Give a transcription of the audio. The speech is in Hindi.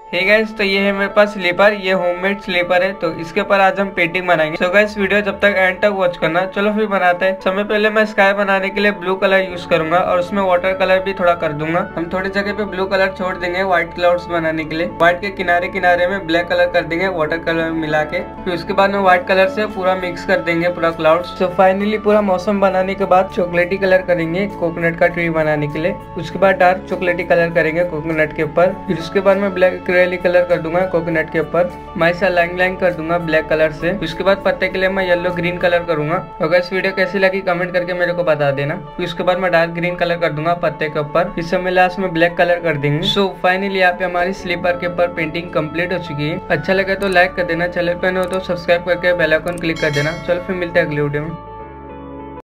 हे गाइस, तो ये है मेरे पास स्लीपर, ये होममेड स्लीपर है। तो इसके ऊपर आज हम पेंटिंग बनाएंगे। सो गाइस वीडियो जब तक एंड तक वॉच करना। चलो फिर बनाते हैं। सबसे पहले मैं स्काई बनाने के लिए ब्लू कलर यूज करूंगा और उसमें वाटर कलर भी थोड़ा कर दूंगा। हम थोड़ी जगह पे ब्लू कलर छोड़ देंगे व्हाइट क्लाउड्स बनाने के लिए। व्हाइट के किनारे किनारे में ब्लैक कलर कर देंगे वाटर कलर मिला के। फिर उसके बाद में व्हाइट कलर से पूरा मिक्स कर देंगे पूरा क्लाउड्स। तो फाइनली पूरा मौसम बनाने के बाद चॉकलेटी कलर करेंगे कोकोनट का ट्री बनाने के लिए। उसके बाद डार्क चॉकलेटी कलर करेंगे कोकोनट के ऊपर। फिर उसके बाद में ब्लैक एक्रेलिक कलर कर दूंगा कोकोनट के ऊपर। मैं ऐसा लाइन लाइन कर दूंगा ब्लैक कलर से। उसके बाद पत्ते के लिए मैं येलो ग्रीन कलर करूंगा। अगर इस वीडियो कैसी लगी कमेंट करके मेरे को बता देना। फिर उसके बाद मैं डार्क ग्रीन कलर कर दूंगा पत्ते के ऊपर। इस समय लास्ट में ब्लैक कलर कर देंगे। सो फाइनली यहाँ पे हमारी स्लीपर के ऊपर पेंटिंग कंप्लीट हो चुकी है। अच्छा लगे तो लाइक कर देना, चैनल पर न हो तो सब्सक्राइब करके बेल आइकन क्लिक कर देना। चलो फिर मिलते हैं अगले वीडियो में।